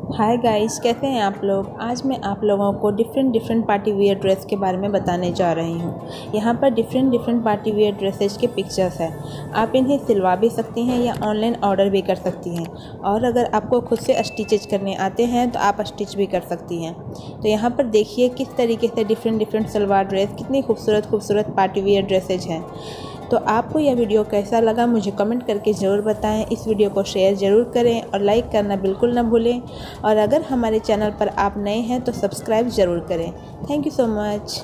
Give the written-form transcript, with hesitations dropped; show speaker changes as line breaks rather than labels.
Hi guys, कैसे हैं आप लोग। आज मैं आप लोगों को डिफरेंट पार्टी वियर ड्रेस के बारे में बताने जा रही हूँ। यहाँ पर डिफरेंट पार्टी वियर ड्रेसेस के पिक्चर्स हैं। आप इन्हें सिलवा भी सकती हैं या ऑनलाइन ऑर्डर भी कर सकती हैं। और अगर आपको खुद से स्टिचेज करने आते हैं तो आप स्टिच भी कर सकती हैं। तो यहाँ पर देखिए किस तरीके से डिफरेंट सलवार ड्रेस, कितनी खूबसूरत पार्टी वियर ड्रेसेज हैं। तो आपको यह वीडियो कैसा लगा मुझे कमेंट करके ज़रूर बताएं। इस वीडियो को शेयर ज़रूर करें और लाइक करना बिल्कुल ना भूलें। और अगर हमारे चैनल पर आप नए हैं तो सब्सक्राइब ज़रूर करें। Thank you so much.